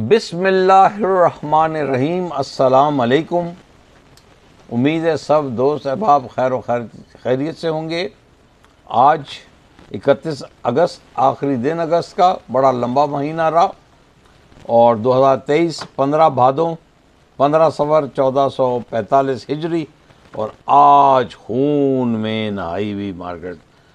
بسم اللہ الرحمن الرحیم۔ السلام علیکم۔ امید ہے سب دوست احباب خیر و خیریت سے ہوں گے۔ آج 31 اگست، آخری دن اگست کا، بڑا لمبا مہینہ رہا، اور 2023 15 بھادوں 15 صفر 1445 ہجری، اور آج خون میں نہائی ہوئی مارکیٹ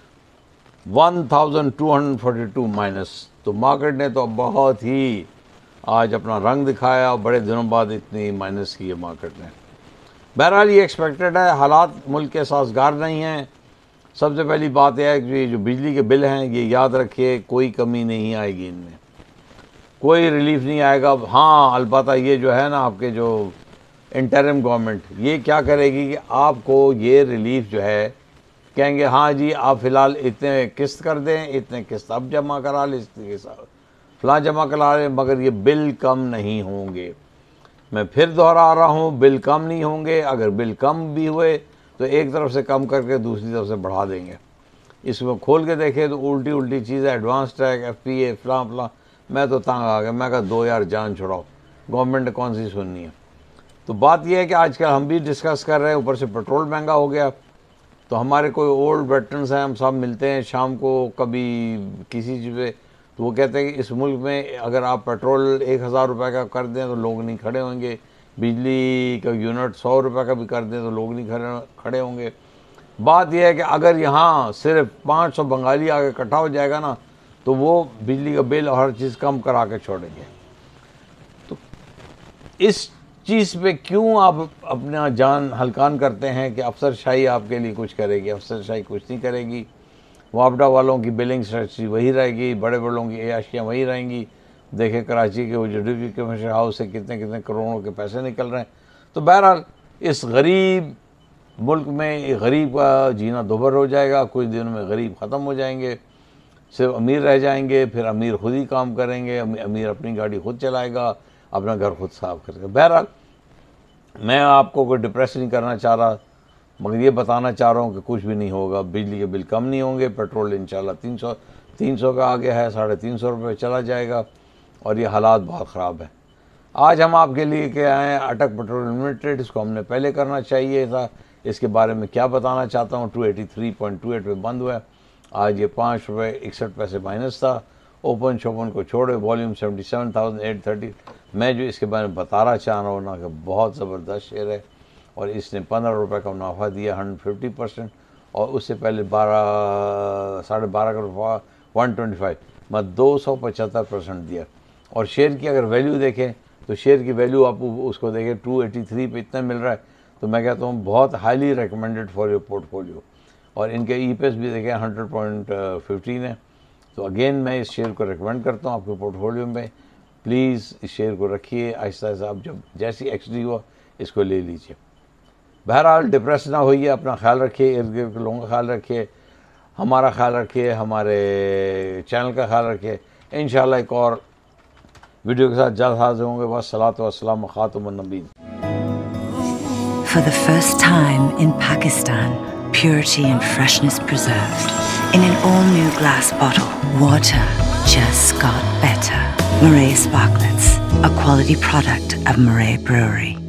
1242 مائنس۔ تو مارکیٹ نے تو بہت ہی آج اپنا رنگ دکھایا، بڑے دنوں بعد اتنی مائنس کی ہے مارکیٹ نے۔ بہرحال یہ ایکسپیکٹڈ ہے، حالات ملک کے سازگار نہیں ہیں۔ سب سے پہلی بات یہ ہے کہ یہ جو بجلی کے بل ہیں، یہ یاد رکھیے کوئی کمی نہیں آئے گی ان میں، کوئی ریلیف نہیں آئے گا۔ ہاں البتہ یہ جو ہے نا آپ کے جو انٹرم گورنمنٹ، یہ کیا کرے گی کہ آپ کو یہ ریلیف جو ہے کہیں گے ہاں جی آپ فی الحال اتنے قسط کر دیں، اتنے قسط اب جمع کرا لیں، فلاں جمع کرا لیں، مگر یہ بل کم نہیں ہوں گے۔ میں پھر دوہرا رہا ہوں، بل کم نہیں ہوں گے۔ اگر بل کم بھی ہوئے تو ایک طرف سے کم کر کے دوسری طرف سے بڑھا دیں گے۔ اس میں کھول کے دیکھیں تو الٹی چیزیں، ایڈوانس ٹیک، ایف پی اے، فلاں فلاں۔ میں تو تنگ آ گیا، میں کہا دو یار جان چھڑاؤ، گورنمنٹ نے کون سی سننی ہے۔ تو بات یہ ہے کہ آج کل ہم بھی ڈسکس کر رہے ہیں، اوپر سے پیٹرول مہنگا ہو گیا، تو ہمارے کوئی اولڈ ویٹرنس ہیں، ہم سب ملتے ہیں شام کو کبھی کسی چیز پہ، تو وہ کہتے ہیں کہ اس ملک میں اگر آپ پیٹرول 1000 روپے کا کر دیں تو لوگ نہیں کھڑے ہوں گے، بجلی کا یونٹ 100 روپے کا بھی کر دیں تو لوگ نہیں کھڑے ہوں گے۔ بات یہ ہے کہ اگر یہاں صرف 500 بنگالی آگے اکٹھا ہو جائے گا نا تو وہ بجلی کا بل اور ہر چیز کم کرا کے چھوڑیں گے۔ تو اس چیز پہ کیوں آپ اپنا جان ہلکان کرتے ہیں کہ افسر شاہی آپ کے لیے کچھ کرے گی؟ افسر شاہی کچھ نہیں کرے گی۔ وابڈا والوں کی بلنگ اسٹریٹجی وہی رہے گی، بڑے بڑوں کی عیاشیاں وہی رہیں گی۔ دیکھیں کراچی کے وہ جو ڈپٹی کمشنر ہاؤس سے کتنے کروڑوں کے پیسے نکل رہے ہیں۔ تو بہرحال اس غریب ملک میں غریب کا جینا دوبھر ہو جائے گا، کچھ دنوں میں غریب ختم ہو جائیں گے، صرف امیر رہ جائیں گے۔ پھر امیر خود ہی کام کریں گے، امیر اپنی گاڑی خود چلائے گا، اپنا گھر خود صاف کرے گا۔ بہرحال میں آپ کو کوئی ڈپریس نہیں کرنا چاہ رہا، مگر یہ بتانا چاہ رہا ہوں کہ کچھ بھی نہیں ہوگا، بجلی کے بل کم نہیں ہوں گے، پیٹرول انشاءاللہ 300 کا آگے ہے، 350 روپے چلا جائے گا، اور یہ حالات بہت خراب ہیں۔ آج ہم آپ کے لیے کہ آئے ہیں اٹک پیٹرولیم لمیٹڈ، اس کو ہم نے پہلے کرنا چاہیے تھا۔ اس کے بارے میں کیا بتانا چاہتا ہوں، 283.28 پہ بند ہوا ہے، آج یہ 5 روپے 61 پیسے مائنس تھا۔ اوپن شوپن کو چھوڑے، والیوم 77,830۔ میں جو اس کے بارے میں بتانا چاہ رہا ہوں نا کہ بہت زبردست شیئر ہے، اور اس نے 15 روپے کا منافع دیا 150%، اور اس سے پہلے 12.5 کا 125، میں 275% دیا۔ اور شیئر کی اگر ویلیو دیکھیں تو شیئر کی ویلیو آپ اس کو دیکھیں 283 پہ اتنا مل رہا ہے، تو میں کہتا ہوں بہت highly recommended for your portfolio. اور ان کے ای پی ایس بھی دیکھیں 100.15 ہے۔ تو اگین میں اس شیئر کو ریکمینڈ کرتا ہوں آپ کے پورٹ فولیو میں، پلیز اس شیئر کو رکھیے، آہستہ آہستہ آپ جب جیسی ایکس ڈی ہو اس کو لے لیجیے۔ بہرحال ڈپریس نہ ہوئیے، اپنا خیال رکھیے، ارد گرد کے لوگوں کا خیال رکھیے، ہمارا خیال رکھیے، ہمارے چینل کا خیال رکھیے۔ انشاءاللہ ایک اور ویڈیو کے ساتھ جلد حاضر ہوں گے۔ والصلاۃ والسلام خاتم النبیین۔ For the first time in Pakistan, purity and freshness preserved. In an all-new glass bottle, water just got better. Murray Sparklets, a quality product of Murray Brewery.